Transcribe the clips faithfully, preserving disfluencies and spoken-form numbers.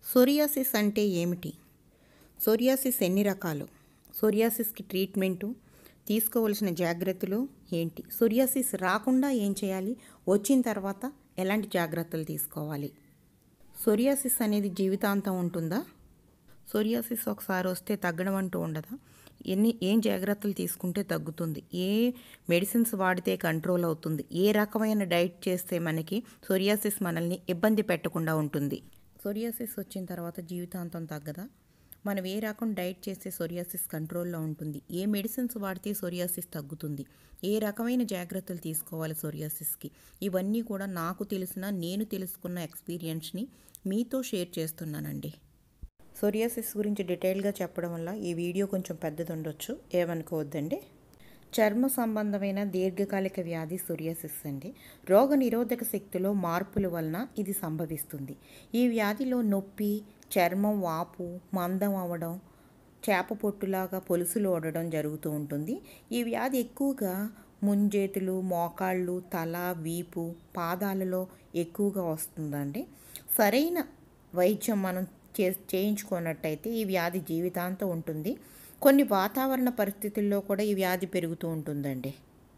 Psoriasis అంటే ఏమిటి? Psoriasis ఎన్ని రకాలు? సోరియాసిస్కి ట్రీట్మెంటు, తీసుకోవలసిన జాగ్రత్తలు ఏంటి? సోరియాసిస్ రాకుండా ఏం చేయాలి? వచ్చిన తర్వాత ఎలాంటి జాగ్రత్తలు తీసుకోవాలి? సోరియాసిస్ అనేది జీవితాంతం ఉంటుందా? సోరియాసిస్ ఒకసారి వస్తే తగ్గడం అంటూ ఉండదా? ఎన్ని ఏం జాగ్రత్తలు తీసుకుంటే తగ్గుతుంది? ఏ మెడిసిన్స్ వాడితే కంట్రోల్ అవుతుంది? ఏ రకమైన డైట్ చేస్తే మనకి సోరియాసిస్ మనల్ని ఇబ్బంది పెట్టకుండా ఉంటుంది? సోరియాసిస్ వచ్చిన తర్వాత జీవితాంతం తగ్గదా? మనం ఏ రకం డైట్ చేస్తే సోరియాసిస్ కంట్రోల్లో ఉంటుంది? ఏ మెడిసిన్స్ వాడితే సోరియాసిస్ తగ్గుతుంది? ఏ రకమైన జాగ్రత్తలు తీసుకోవాలి సోరియాసిస్కి? ఇవన్నీ కూడా నాకు తెలిసిన, నేను తెలుసుకున్న ఎక్స్పీరియన్స్ని మీతో షేర్ చేస్తున్నానండి. సోరియాసిస్ గురించి డీటెయిల్గా చెప్పడం వల్ల ఈ వీడియో కొంచెం పెద్దది ఉండొచ్చు, ఏమనుకోవద్దండి. చర్మ సంబంధమైన దీర్ఘకాలిక వ్యాధి సోరియాసిస్ అండి. రోగ నిరోధక శక్తిలో మార్పుల వలన ఇది సంభవిస్తుంది. ఈ వ్యాధిలో నొప్పి, చర్మం వాపు, మందం అవ్వడం, చేప పొట్టులాగా పొలుసులు ఓడడం జరుగుతూ ఉంటుంది. ఈ వ్యాధి ఎక్కువగా ముంజేతులు, మోకాళ్ళు, తల, వీపు, పాదాలలో ఎక్కువగా వస్తుందండి. సరైన వైద్యం మనం చే చేయించుకున్నట్టయితే ఈ వ్యాధి జీవితాంతం ఉంటుంది. కొన్ని వాతావరణ పరిస్థితుల్లో కూడా ఈ వ్యాధి పెరుగుతూ ఉంటుందండి.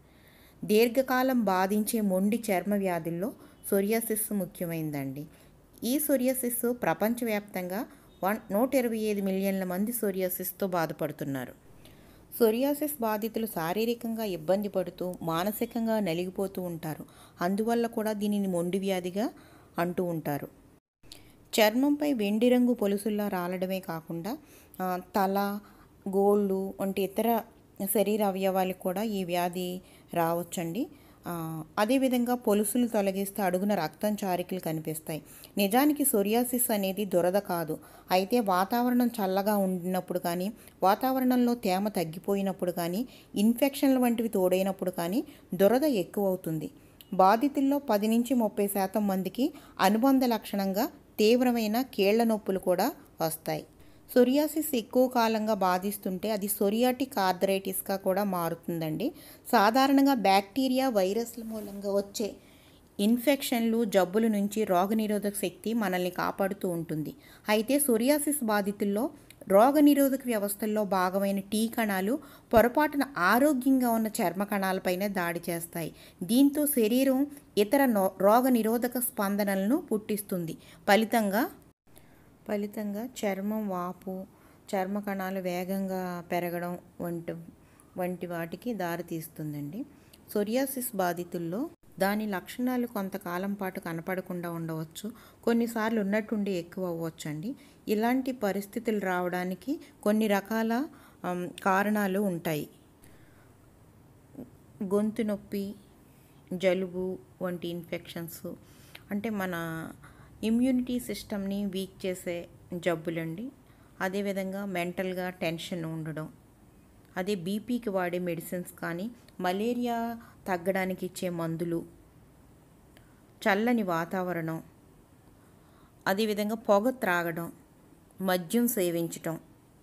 దీర్ఘకాలం బాధించే మొండి చర్మ వ్యాధుల్లో సోరియాసిస్ ముఖ్యమైనదండి. ఈ సోరియాసిస్ ప్రపంచవ్యాప్తంగా వన్ నూట ఇరవై ఐదు మిలియన్ల మంది సోరియాసిస్తో బాధపడుతున్నారు. సోరియాసిస్ బాధితులు శారీరకంగా ఇబ్బంది పడుతూ మానసికంగా నలిగిపోతూ ఉంటారు. అందువల్ల కూడా దీనిని మొండి వ్యాధిగా అంటూ ఉంటారు. చర్మంపై వెండి రంగు పొలుసుల్లా రాలడమే కాకుండా తల, గోళ్ళు వంటి ఇతర శరీర అవయవాలకు కూడా ఈ వ్యాధి రావచ్చండి. అదేవిధంగా పొలుసులు తొలగిస్తే అడుగున రక్తం చారికలు కనిపిస్తాయి. నిజానికి సోరియాసిస్ అనేది దురద కాదు. అయితే వాతావరణం చల్లగా ఉన్నప్పుడు కానీ, వాతావరణంలో తేమ తగ్గిపోయినప్పుడు కానీ, ఇన్ఫెక్షన్ల వంటివి తోడైనప్పుడు కానీ దురద ఎక్కువ అవుతుంది. బాధితుల్లో పది నుంచి ముప్పై శాతం మందికి అనుబంధ లక్షణంగా తీవ్రమైన కీళ్ల నొప్పులు కూడా వస్తాయి. సోరియాసిస్ ఎక్కువ కాలంగా బాధిస్తుంటే అది సోరియాటిక్ ఆర్థరైటిస్గా కూడా మారుతుందండి. సాధారణంగా బ్యాక్టీరియా, వైరస్ల మూలంగా వచ్చే ఇన్ఫెక్షన్లు, జబ్బుల నుంచి రోగనిరోధక శక్తి మనల్ని కాపాడుతూ ఉంటుంది. అయితే సోరియాసిస్ బాధితుల్లో రోగనిరోధక వ్యవస్థల్లో భాగమైన టీ కణాలు పొరపాటున ఆరోగ్యంగా ఉన్న చర్మ కణాలపైనే దాడి చేస్తాయి. దీంతో శరీరం ఇతర రోగనిరోధక స్పందనలను పుట్టిస్తుంది. ఫలితంగా ఫలితంగా చర్మం వాపు, చర్మ కణాలు వేగంగా పెరగడం వంటి వంటి వాటికి దారితీస్తుందండి. సోరియాసిస్ బాధితుల్లో దాని లక్షణాలు కొంతకాలం పాటు కనపడకుండా ఉండవచ్చు, కొన్నిసార్లు ఉన్నట్టుండి ఎక్కువ అవ్వచ్చండి. ఇలాంటి పరిస్థితులు రావడానికి కొన్ని రకాల కారణాలు ఉంటాయి. గొంతు నొప్పి, జలుబు వంటి ఇన్ఫెక్షన్స్, అంటే మన ఇమ్యూనిటీ సిస్టమ్ని వీక్ చేసే జబ్బులండి. అదేవిధంగా మెంటల్గా టెన్షన్ ఉండడం, అదే బీపీకి వాడే మెడిసిన్స్ కానీ, మలేరియా తగ్గడానికి ఇచ్చే మందులు, చల్లని వాతావరణం, అదేవిధంగా పొగ త్రాగడం, మద్యం సేవించటం,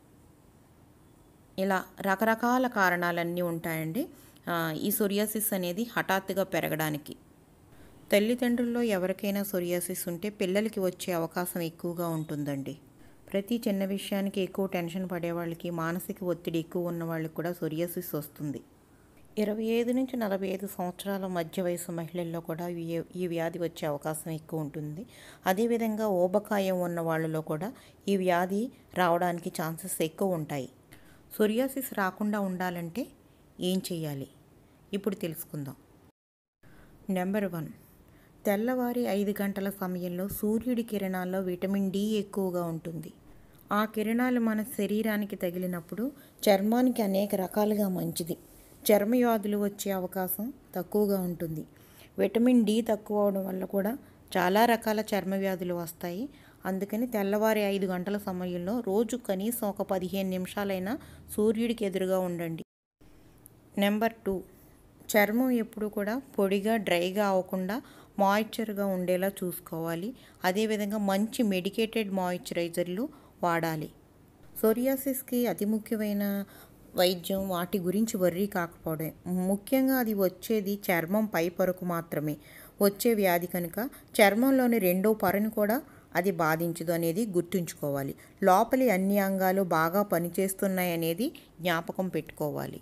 ఇలా రకరకాల కారణాలన్నీ ఉంటాయండి ఈ సోరియాసిస్ అనేది హఠాత్తుగా పెరగడానికి. తల్లిదండ్రుల్లో ఎవరికైనా సోరియాసిస్ ఉంటే పిల్లలకి వచ్చే అవకాశం ఎక్కువగా ఉంటుందండి. ప్రతి చిన్న విషయానికి ఎక్కువ టెన్షన్ పడే వాళ్ళకి, మానసిక ఒత్తిడి ఎక్కువ ఉన్న వాళ్ళకి కూడా సోరియాసిస్ వస్తుంది. ఇరవై ఐదు నుంచి నలభై ఐదు సంవత్సరాల మధ్య వయసు మహిళల్లో కూడా ఈ వ్యాధి వచ్చే అవకాశం ఎక్కువ ఉంటుంది. అదేవిధంగా ఊబకాయం ఉన్న వాళ్ళలో కూడా ఈ వ్యాధి రావడానికి ఛాన్సెస్ ఎక్కువ ఉంటాయి. సోరియాసిస్ రాకుండా ఉండాలంటే ఏం చేయాలి ఇప్పుడు తెలుసుకుందాం. నెంబర్ వన్, తెల్లవారి ఐదు గంటల సమయంలో సూర్యుడి కిరణాల్లో విటమిన్ డి ఎక్కువగా ఉంటుంది. ఆ కిరణాలు మన శరీరానికి తగిలినప్పుడు చర్మానికి అనేక రకాలుగా మంచిది. చర్మ వ్యాధులు వచ్చే అవకాశం తక్కువగా ఉంటుంది. విటమిన్ డి తక్కువ అవడం వల్ల కూడా చాలా రకాల చర్మ వ్యాధులు వస్తాయి. అందుకని తెల్లవారి ఐదు గంటల సమయంలో రోజు కనీసం ఒక పదిహేను నిమిషాలైనా సూర్యుడికి ఎదురుగా ఉండండి. నెంబర్ టూ, చర్మం ఎప్పుడు కూడా పొడిగా, డ్రైగా అవ్వకుండా మాయిశ్చర్గా ఉండేలా చూసుకోవాలి. అదేవిధంగా మంచి మెడికేటెడ్ మాయిశ్చరైజర్లు వాడాలి. సోరియాసిస్కి అతి ముఖ్యమైన వైద్యం వాటి గురించి వర్రీ కాకపోవడం. ముఖ్యంగా అది వచ్చేది చర్మం పై పొరకు మాత్రమే వచ్చే వ్యాధి కనుక చర్మంలోని రెండో పొరను కూడా అది బాధించదు అనేది గుర్తుంచుకోవాలి. లోపలి అన్ని అంగాలు బాగా పనిచేస్తున్నాయి అనేది జ్ఞాపకం పెట్టుకోవాలి.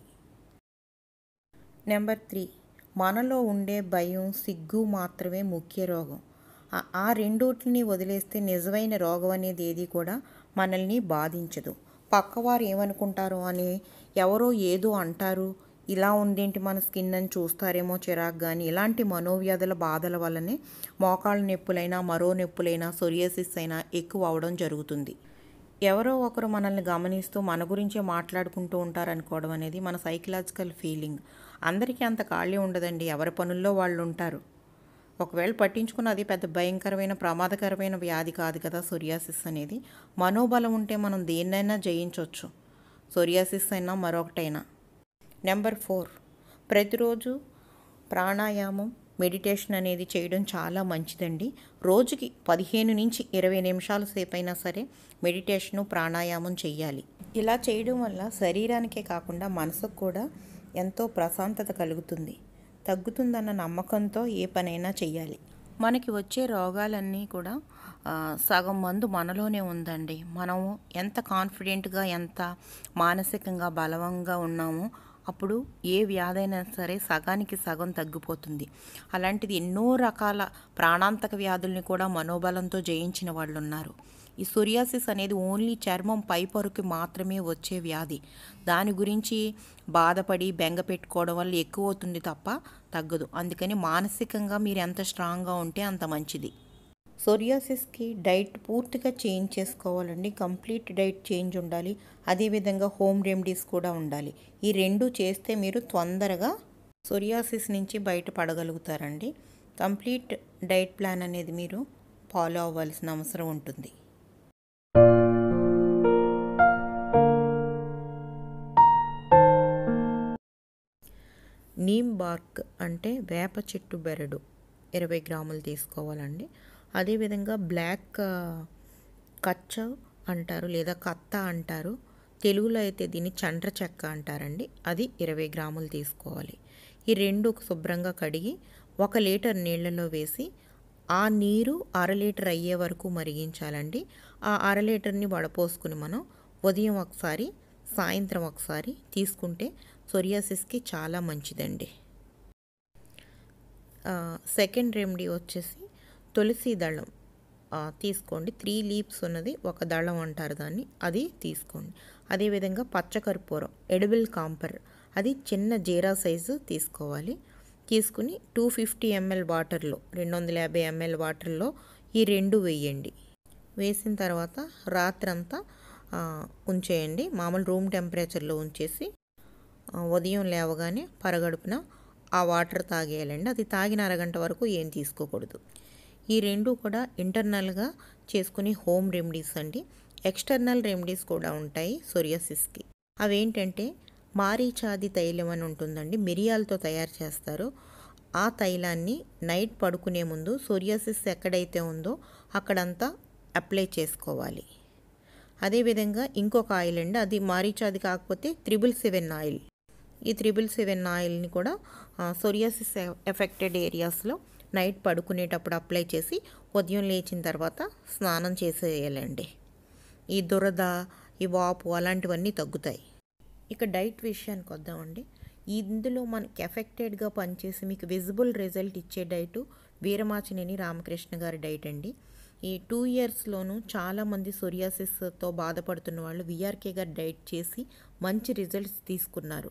నెంబర్ త్రీ, మనలో ఉండే భయం, సిగ్గు మాత్రమే ముఖ్య రోగం. ఆ రెండోటిని వదిలేస్తే నిజమైన రోగం అనేది ఏది కూడా మనల్ని బాధించదు. పక్కవారు ఏమనుకుంటారో అని, ఎవరో ఏదో అంటారు, ఇలా ఉందేంటి మన స్కిన్ అని చూస్తారేమో చిరాకు కానీ, ఇలాంటి మనోవ్యాధుల బాధల వల్లనే మోకాళ్ళ నొప్పులైనా మరో నొప్పులైనా సోరియాసిస్ అయినా ఎక్కువ అవడం జరుగుతుంది. ఎవరో ఒకరు మనల్ని గమనిస్తూ మన గురించే మాట్లాడుకుంటూ ఉంటారనుకోవడం అనేది మన సైకలాజికల్ ఫీలింగ్. అందరికీ అంత ఖాళీ ఉండదండి, ఎవరి పనుల్లో వాళ్ళు ఉంటారు. ఒకవేళ పట్టించుకున్న అది పెద్ద భయంకరమైన ప్రమాదకరమైన వ్యాధి కాదు కదా సోరియాసిస్ అనేది. మనోబలం ఉంటే మనం దేన్నైనా జయించవచ్చు, సోరియాసిస్ అయినా మరొకటైనా. నెంబర్ ఫోర్, ప్రతిరోజు ప్రాణాయామం, మెడిటేషన్ అనేది చేయడం చాలా మంచిదండి. రోజుకి పదిహేను నుంచి ఇరవై నిమిషాల సేపు అయినా సరే మెడిటేషను, ప్రాణాయామం చెయ్యాలి. ఇలా చేయడం వల్ల శరీరానికే కాకుండా మనసుకు కూడా ఎంతో ప్రశాంతత కలుగుతుంది. తగ్గుతుందన్న నమ్మకంతో ఏ పనైనా చెయ్యాలి. మనకి వచ్చే రోగాలన్నీ కూడా సగం మందు మనలోనే ఉందండి. మనము ఎంత కాన్ఫిడెంట్గా, ఎంత మానసికంగా బలంగా ఉన్నామో అప్పుడు ఏ వ్యాధైనా సరే సగానికి సగం తగ్గిపోతుంది. అలాంటిది ఎన్నో రకాల ప్రాణాంతక వ్యాధుల్ని కూడా మనోబలంతో జయించిన వాళ్ళు ఉన్నారు. ఈ సోరియాసిస్ అనేది ఓన్లీ చర్మం పై పొరకి మాత్రమే వచ్చే వ్యాధి. దాని గురించి బాధపడి బెంగ పెట్టుకోవడం వల్ల ఎక్కువ అవుతుంది తప్ప తగ్గదు. అందుకని మానసికంగా మీరు ఎంత స్ట్రాంగ్గా ఉంటే అంత మంచిది. సోరియాసిస్కి డైట్ పూర్తిగా చేంజ్ చేసుకోవాలండి. కంప్లీట్ డైట్ చేంజ్ ఉండాలి. అదేవిధంగా హోమ్ రెమెడీస్ కూడా ఉండాలి. ఈ రెండు చేస్తే మీరు తొందరగా సోరియాసిస్ నుంచి బయటపడగలుగుతారండి. కంప్లీట్ డైట్ ప్లాన్ అనేది మీరు ఫాలో అవ్వాల్సిన అవసరం ఉంటుంది. నీమ్ బార్క్ అంటే వేప చెట్టు బెరడు ఇరవై గ్రాములు తీసుకోవాలండి. అదేవిధంగా బ్లాక్ కచ్చ అంటారు లేదా కత్త అంటారు, తెలుగులో అయితే దీన్ని చండ్ర చెక్క అంటారండి. అది ఇరవై గ్రాములు తీసుకోవాలి. ఈ రెండు శుభ్రంగా కడిగి ఒక లీటర్ నీళ్ళలో వేసి ఆ నీరు అర లీటర్ అయ్యే వరకు మరిగించాలండి. ఆ అర లీటర్ని వడపోసుకుని మనం ఉదయం ఒకసారి, సాయంత్రం ఒకసారి తీసుకుంటే సోరియాసిస్కి చాలా మంచిదండి. సెకండ్ రెమెడీ వచ్చేసి తులసి దళం తీసుకోండి. త్రీ లీవ్స్ ఉన్నది, ఒక దళం అంటారు దాన్ని, అది తీసుకోండి. అదేవిధంగా పచ్చకర్పూరం, ఎడిబుల్ కాంపర్, అది చిన్న జీరా సైజు తీసుకోవాలి. తీసుకుని టూ ఫిఫ్టీ ఎంఎల్ వాటర్లో, రెండు వందల యాభై ఎంఎల్ వాటర్లో ఈ రెండు వేయండి. వేసిన తర్వాత రాత్రంతా ఉంచేయండి. మామూలు రూమ్ టెంపరేచర్లో ఉంచేసి ఉదయం లేవగానే పరగడుపున ఆ వాటర్ తాగేయాలండి. అది తాగిన అరగంట వరకు ఏం తీసుకోకూడదు. ఈ రెండు కూడా ఇంటర్నల్గా చేసుకుని హోమ్ రెమెడీస్ అండి. ఎక్స్టర్నల్ రెమెడీస్ కూడా ఉంటాయి సోరియాసిస్కి. అవేంటంటే మారీచాది తైలం అని ఉంటుందండి, మిరియాలతో తయారు చేస్తారు. ఆ తైలాన్ని నైట్ పడుకునే ముందు సోరియాసిస్ ఎక్కడైతే ఉందో అక్కడంతా అప్లై చేసుకోవాలి. అదేవిధంగా ఇంకొక ఆయిల్ అండి, అది మారీచాది కాకపోతే త్రిబుల్ సెవెన్ ఆయిల్. ఈ త్రిబుల్ సెవెన్ ఆయిల్ని కూడా సోరియాసిస్ ఎఫెక్టెడ్ ఏరియాస్లో నైట్ పడుకునేటప్పుడు అప్లై చేసి ఉదయం లేచిన తర్వాత స్నానం చేసేయాలండి. ఈ దురద, ఈ వాపు అలాంటివన్నీ తగ్గుతాయి. ఇక డైట్ విషయానికి వద్దామండి. ఇందులో మనకి ఎఫెక్టెడ్గా పనిచేసి మీకు విజిబుల్ రిజల్ట్ ఇచ్చే డైటు వీరమాచినేని రామకృష్ణ గారి డైట్ అండి. ఈ టూ ఇయర్స్లోనూ చాలామంది సోరియాసిస్తో బాధపడుతున్న వాళ్ళు విఆర్కే గారు డైట్ చేసి మంచి రిజల్ట్స్ తీసుకున్నారు.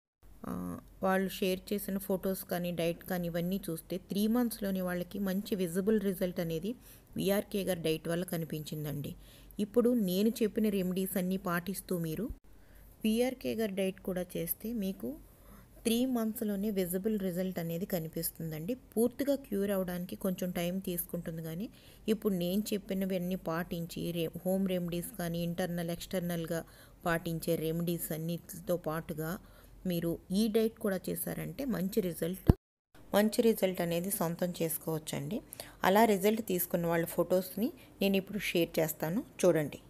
వాళ్ళు షేర్ చేసిన ఫొటోస్ కానీ డైట్ కానీ ఇవన్నీ చూస్తే త్రీ మంత్స్లోని వాళ్ళకి మంచి విజిబుల్ రిజల్ట్ అనేది విఆర్కే గారి డైట్ వల్ల కనిపించిందండి. ఇప్పుడు నేను చెప్పిన రెమెడీస్ అన్నీ పాటిస్తూ మీరు విఆర్కే గారి డైట్ కూడా చేస్తే మీకు త్రీ మంత్స్లోనే విజిబుల్ రిజల్ట్ అనేది కనిపిస్తుందండి. పూర్తిగా క్యూర్ అవ్వడానికి కొంచెం టైం తీసుకుంటుంది, కానీ ఇప్పుడు నేను చెప్పినవన్నీ పాటించి రే హోమ్ రెమెడీస్ కానీ ఇంటర్నల్ ఎక్స్టర్నల్గా పాటించే రెమెడీస్ అన్నిటితో పాటుగా మీరు ఈ డైట్ కూడా చేశారంటే మంచి రిజల్ట్ మంచి రిజల్ట్ అనేది సొంతం చేసుకోవచ్చండి. అలా రిజల్ట్ తీసుకున్న వాళ్ళ ఫొటోస్ని నేను ఇప్పుడు షేర్ చేస్తాను, చూడండి.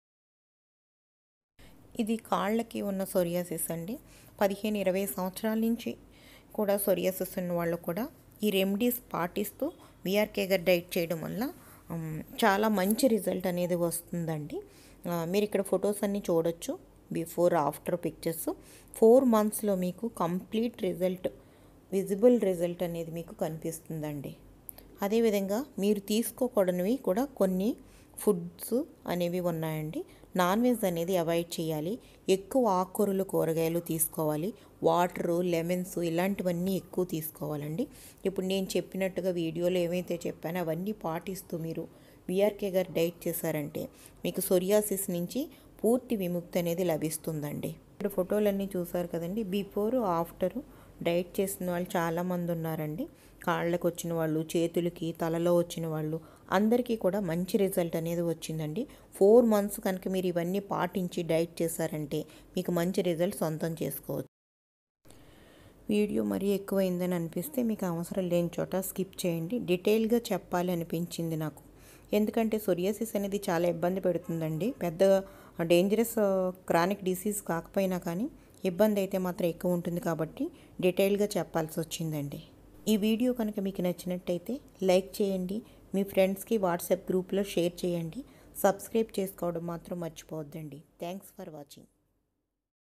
ఇది కాళ్ళకి ఉన్న సోరియాసిస్ అండి. పదిహేను ఇరవై సంవత్సరాల నుంచి కూడా సోరియాసిస్ ఉన్న వాళ్ళు కూడా ఈ రెమెడీస్ పాటిస్తూ విఆర్కే గారు డైట్ చేయడం వల్ల చాలా మంచి రిజల్ట్ అనేది వస్తుందండి. మీరు ఇక్కడ ఫొటోస్ అన్నీ చూడొచ్చు, బిఫోర్ ఆఫ్టర్ పిక్చర్స్. ఫోర్ మంత్స్లో మీకు కంప్లీట్ రిజల్ట్, విజిబుల్ రిజల్ట్ అనేది మీకు కనిపిస్తుందండి. అదేవిధంగా మీరు తీసుకోకూడనివి కూడా కొన్ని ఫుడ్స్ అనేవి ఉన్నాయండి. నాన్ వెజ్ అనేది అవాయిడ్ చేయాలి. ఎక్కువ ఆకుకూరలు, కూరగాయలు తీసుకోవాలి. వాటరు, లెమన్స్ ఇలాంటివన్నీ ఎక్కువ తీసుకోవాలండి. ఇప్పుడు నేను చెప్పినట్టుగా వీడియోలో ఏమైతే చెప్పానో అవన్నీ పాటిస్తూ మీరు విఆర్కే గారు డైట్ చేశారంటే మీకు సోరియాసిస్ నుంచి పూర్తి విముక్తి అనేది లభిస్తుందండి. ఇప్పుడు ఫోటోలన్నీ చూసారు కదండి, బిఫోర్ ఆఫ్టర్ డైట్ చేసిన వాళ్ళు చాలామంది ఉన్నారండి. కాళ్ళకు వచ్చిన వాళ్ళు, చేతులకి, తలలో వచ్చిన వాళ్ళు అందరికీ కూడా మంచి రిజల్ట్ అనేది వచ్చిందండి. ఫోర్ మంత్స్ కనుక మీరు ఇవన్నీ పాటించి డైట్ చేశారంటే మీకు మంచి రిజల్ట్ సొంతం చేసుకోవచ్చు. వీడియో మరీ ఎక్కువైందని అనిపిస్తే మీకు అవసరం లేని చోట స్కిప్ చేయండి. డీటెయిల్గా చెప్పాలి అనిపించింది నాకు, ఎందుకంటే సోరియాసిస్ అనేది చాలా ఇబ్బంది పెడుతుందండి. పెద్ద డేంజరస్ క్రానిక్ డిసీజ్ కాకపోయినా కానీ ఇబ్బంది అయితే మాత్రం ఎక్కువ ఉంటుంది కాబట్టి డీటెయిల్గా చెప్పాల్సి వచ్చిందండి. ఈ వీడియో కనుక మీకు నచ్చినట్టయితే లైక్ చేయండి, మీ ఫ్రెండ్స్కి వాట్సాప్ గ్రూప్లో షేర్ చేయండి. సబ్స్క్రైబ్ చేసుకోవడం మాత్రం మర్చిపోవద్దండి. Thanks for watching.